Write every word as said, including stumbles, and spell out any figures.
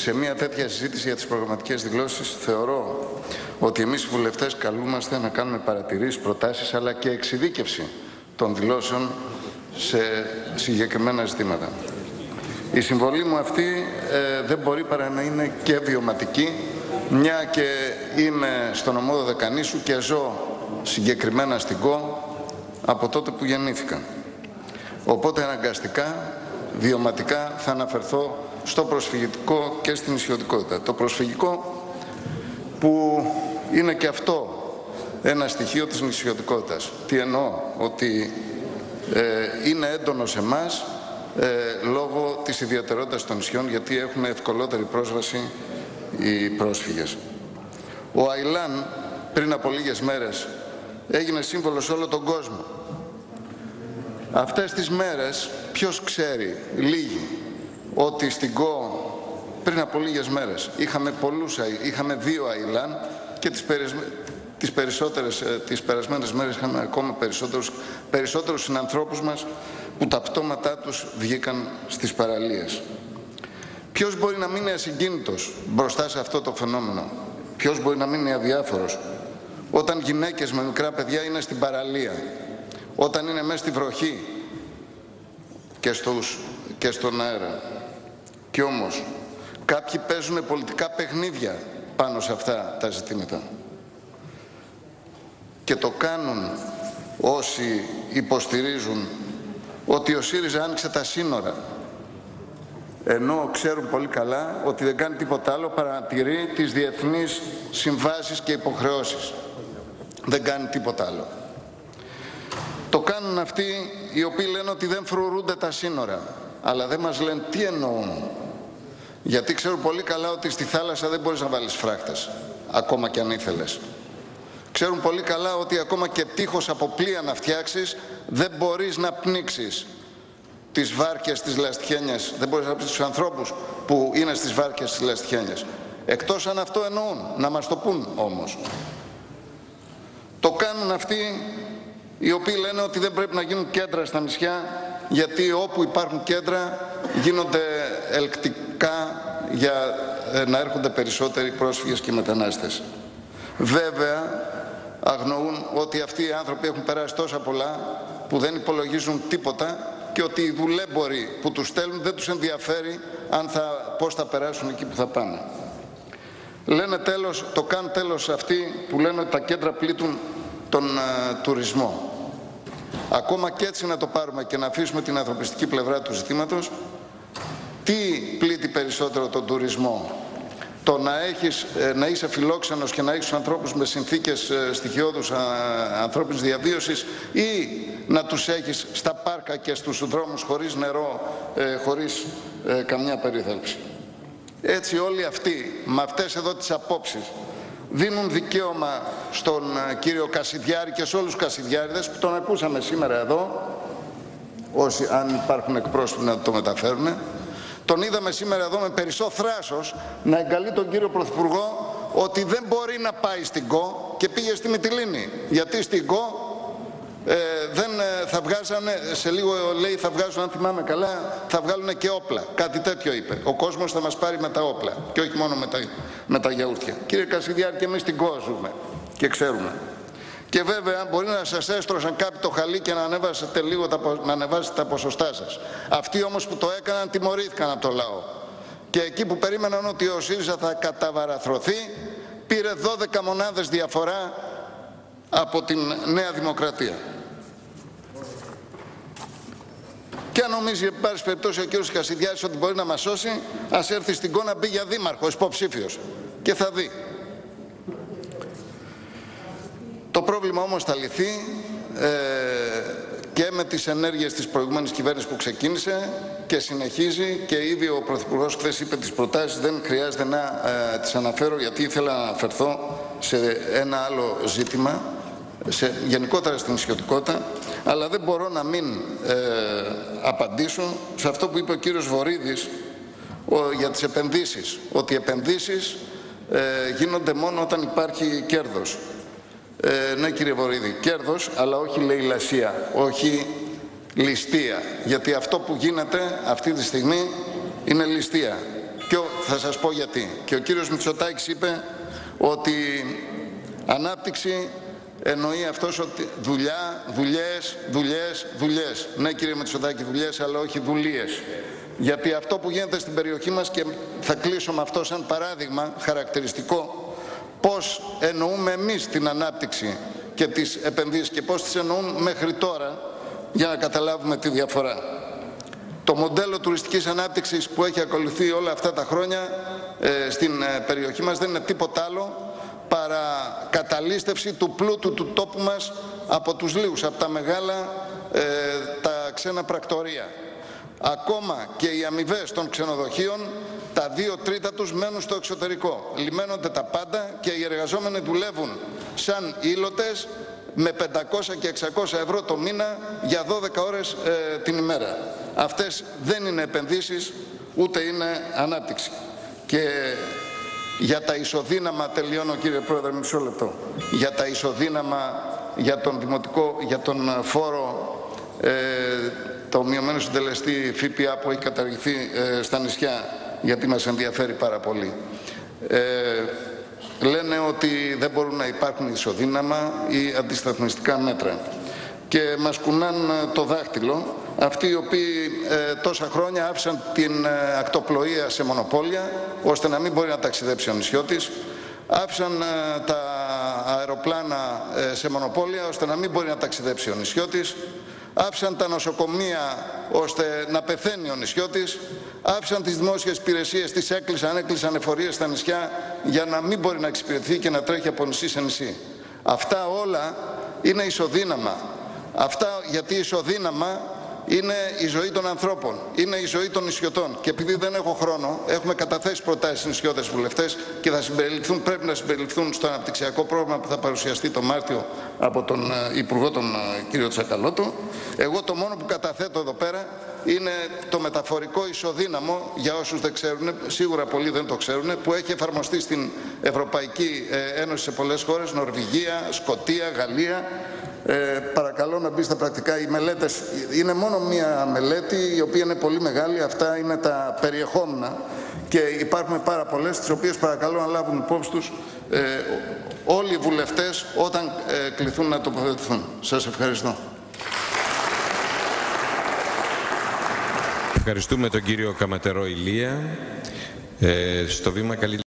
σε μια τέτοια συζήτηση για τις προγραμματικές δηλώσεις θεωρώ ότι εμείς οι βουλευτές καλούμαστε να κάνουμε παρατηρήσεις, προτάσεις αλλά και εξειδίκευση των δηλώσεων σε συγκεκριμένα ζητήματα. Η συμβολή μου αυτή ε, δεν μπορεί παρά να είναι και βιωματική, μια και είμαι στον νομό Δωδεκανήσου και ζω συγκεκριμένα στην ΚΟ από τότε που γεννήθηκα. Οπότε αναγκαστικά, βιωματικά θα αναφερθώ στο προσφυγικό και στην νησιωτικότητα. Το προσφυγικό που είναι και αυτό ένα στοιχείο της νησιωτικότητας. Τι εννοώ, ότι ε, είναι έντονο σε εμάς ε, λόγω της ιδιαιτερότητας των νησιών, γιατί έχουμε ευκολότερη πρόσβαση οι πρόσφυγες. Ο Αιλάν πριν από λίγες μέρες έγινε σύμβολο σε όλο τον κόσμο. Αυτές τις μέρες ποιος ξέρει, λίγοι, ότι στην ΚΟ πριν από λίγες μέρες είχαμε, πολλούς, είχαμε δύο Αιλάν και τις, περισ... τις, περισσότερες, τις περασμένες μέρες είχαμε ακόμα περισσότερους, περισσότερους συνανθρώπους μας που τα πτώματά τους βγήκαν στις παραλίες. Ποιος μπορεί να μείνει ασυγκίνητος μπροστά σε αυτό το φαινόμενο? Ποιος μπορεί να μείνει αδιάφορος όταν γυναίκες με μικρά παιδιά είναι στην παραλία, όταν είναι μέσα στη βροχή και, στους, και στον αέρα? Κι όμως κάποιοι παίζουν πολιτικά παιχνίδια πάνω σε αυτά τα ζητήματα και το κάνουν όσοι υποστηρίζουν ότι ο ΣΥΡΙΖΑ άνοιξε τα σύνορα, ενώ ξέρουν πολύ καλά ότι δεν κάνει τίποτα άλλο παρά να τηρεί τις διεθνείς συμβάσεις και υποχρεώσεις. Δεν κάνει τίποτα άλλο. Το κάνουν αυτοί οι οποίοι λένε ότι δεν φρουρούνται τα σύνορα, αλλά δεν μας λένε τι εννοούν. Γιατί ξέρουν πολύ καλά ότι στη θάλασσα δεν μπορείς να βάλεις φράχτες, ακόμα και αν ήθελες. Ξέρουν πολύ καλά ότι ακόμα και τείχος από πλοία να φτιάξεις, δεν μπορείς να πνίξεις τις βάρκες, τις λαστιχένιες, δεν μπορείς να πεις τους ανθρώπους που είναι στις βάρκες, τις λαστιχένιες. Εκτός αν αυτό εννοούν, να μας το πούν όμως. Το κάνουν αυτοί οι οποίοι λένε ότι δεν πρέπει να γίνουν κέντρα στα νησιά, γιατί όπου υπάρχουν κέντρα γίνονται ελκτικά για να έρχονται περισσότεροι πρόσφυγες και μετανάστες. Βέβαια, αγνοούν ότι αυτοί οι άνθρωποι έχουν περάσει τόσα πολλά που δεν υπολογίζουν τίποτα και ότι οι δουλέμποροι που τους στέλνουν δεν τους ενδιαφέρει αν θα, πώς θα περάσουν εκεί που θα πάνε. Λένε τέλος, το κάνουν τέλος αυτοί που λένε ότι τα κέντρα πλήττουν τον uh, τουρισμό. Ακόμα και έτσι να το πάρουμε και να αφήσουμε την ανθρωπιστική πλευρά του ζητήματος, τι πλήττει περισσότερο τον τουρισμό? Το να, έχεις, να είσαι φιλόξενος και να έχεις τους ανθρώπους με συνθήκες στοιχειώδους ανθρώπινης διαβίωσης, ή να τους έχεις στα πάρκα και στους δρόμους χωρίς νερό, χωρίς καμιά περίθαλψη? Έτσι όλοι αυτοί, με αυτές εδώ τις απόψεις, δίνουν δικαίωμα στον κύριο Κασιδιάρη και σε όλους τους Κασιδιάρηδες που τον ακούσαμε σήμερα εδώ, όσοι αν υπάρχουν εκπρόσωποι να το μεταφέρουν. Τον είδαμε σήμερα εδώ με περισσό θράσος να εγκαλεί τον κύριο Πρωθυπουργό ότι δεν μπορεί να πάει στην ΚΟ και πήγε στη Μυτιλήνη. Γιατί στην ΚΟ ε, δεν ε, θα βγάζανε, σε λίγο λέει θα βγάζουν, αν θυμάμαι καλά, θα βγάλουν και όπλα. Κάτι τέτοιο είπε. Ο κόσμος θα μας πάρει με τα όπλα και όχι μόνο με τα, με τα γιαούρτια. Κύριε Κασιδιάρη, και εμείς στην ΚΟ ζούμε και ξέρουμε. Και βέβαια μπορεί να σας έστρωσαν κάποιοι το χαλί και να ανέβασετε λίγο τα, να ανεβάσετε τα ποσοστά σας. Αυτοί όμως που το έκαναν τιμωρήθηκαν από το λαό. Και εκεί που περίμεναν ότι ο ΣΥΡΙΖΑ θα καταβαραθρωθεί, πήρε δώδεκα μονάδες διαφορά από την Νέα Δημοκρατία. Και αν νομίζει, εν πάση περιπτώσει, ο κ. Κασιδιάρης ότι μπορεί να μας σώσει, ας έρθει στην ΚΟ να μπει για δήμαρχο, υποψήφιος, και θα δει. Το πρόβλημα όμως θα λυθεί ε, και με τις ενέργειες της προηγούμενης κυβέρνησης που ξεκίνησε και συνεχίζει, και ήδη ο Πρωθυπουργός χθες είπε τις προτάσεις, δεν χρειάζεται να ε, τις αναφέρω, γιατί ήθελα να αναφερθώ σε ένα άλλο ζήτημα, σε, γενικότερα στην νησιωτικότητα, αλλά δεν μπορώ να μην ε, απαντήσω σε αυτό που είπε ο κύριος Βορίδης ο, για τις επενδύσεις, ότι οι επενδύσεις ε, γίνονται μόνο όταν υπάρχει κέρδος. Ε, ναι κύριε Βορίδη, κέρδος, αλλά όχι λαιλασία, όχι ληστεία, γιατί αυτό που γίνεται αυτή τη στιγμή είναι ληστεία. Και θα σας πω γιατί. Και ο κύριος Μητσοτάκης είπε ότι ανάπτυξη εννοεί αυτός ότι δουλειά, δουλειές, δουλειές, δουλειές. Ναι κύριε Μητσοτάκη, δουλειές, αλλά όχι δουλείες. Γιατί αυτό που γίνεται στην περιοχή μας, και θα κλείσω με αυτό σαν παράδειγμα χαρακτηριστικό, πώς εννοούμε εμείς την ανάπτυξη και τις επενδύσεις και πώς τις εννοούν μέχρι τώρα, για να καταλάβουμε τη διαφορά. Το μοντέλο τουριστικής ανάπτυξης που έχει ακολουθεί όλα αυτά τα χρόνια ε, στην ε, περιοχή μας δεν είναι τίποτα άλλο παρά καταλήστευση του πλούτου του τόπου μας από τους λίγους, από τα μεγάλα ε, τα ξένα πρακτορεία. Ακόμα και οι αμοιβές των ξενοδοχείων, τα δύο τρίτα τους μένουν στο εξωτερικό. Λιμένονται τα πάντα και οι εργαζόμενοι δουλεύουν σαν ήλωτες με πεντακόσια και εξακόσια ευρώ το μήνα για δώδεκα ώρες ε, την ημέρα. Αυτές δεν είναι επενδύσεις, ούτε είναι ανάπτυξη. Και για τα ισοδύναμα, τελειώνω κύριε Πρόεδρε, μισό λεπτό, για τα ισοδύναμα για τον δημοτικό, για τον φόρο, ε, το μειωμένο συντελεστή ΦΠΑ που έχει καταργηθεί ε, στα νησιά, γιατί μας ενδιαφέρει πάρα πολύ. Ε, λένε ότι δεν μπορούν να υπάρχουν ισοδύναμα ή αντισταθμιστικά μέτρα. Και μας κουνάν το δάχτυλο αυτοί οι οποίοι ε, τόσα χρόνια άφησαν την ε, ακτοπλοεία σε μονοπόλια, ώστε να μην μπορεί να ταξιδέψει ο νησιώτης, άφησαν ε, τα αεροπλάνα ε, σε μονοπόλια, ώστε να μην μπορεί να ταξιδέψει ο νησιώτης, άφησαν τα νοσοκομεία ώστε να πεθαίνει ο νησιώτης, άφησαν τις δημόσιες υπηρεσίες, τις έκλεισαν, έκλεισαν εφορίες στα νησιά για να μην μπορεί να εξυπηρετηθεί και να τρέχει από νησί σε νησί. Αυτά όλα είναι ισοδύναμα. Αυτά γιατί ισοδύναμα είναι η ζωή των ανθρώπων, είναι η ζωή των νησιωτών. Και επειδή δεν έχω χρόνο, έχουμε καταθέσει προτάσεις στις νησιώτες βουλευτές και θα συμπεριληφθούν, πρέπει να συμπεριληφθούν στο αναπτυξιακό πρόγραμμα που θα παρουσιαστεί το Μάρτιο από τον Υπουργό τον κύριο Τσακαλώτο. Εγώ το μόνο που καταθέτω εδώ πέρα είναι το μεταφορικό ισοδύναμο, για όσους δεν ξέρουν, σίγουρα πολλοί δεν το ξέρουν, που έχει εφαρμοστεί στην Ευρωπαϊκή Ένωση σε πολλές χώρες, Νορβηγία, Σκωτία, Γαλλία. Ε, παρακαλώ να μπει στα πρακτικά. Οι μελέτες, είναι μόνο μία μελέτη η οποία είναι πολύ μεγάλη, αυτά είναι τα περιεχόμενα και υπάρχουν πάρα πολλές, τις οποίες παρακαλώ να λάβουν υπόψη τους ε, όλοι οι βουλευτές όταν ε, κληθούν να τοποθετηθούν. Σας ευχαριστώ. Ευχαριστούμε τον κύριο Καματερό Ηλία. Ε, στο βήμα καλή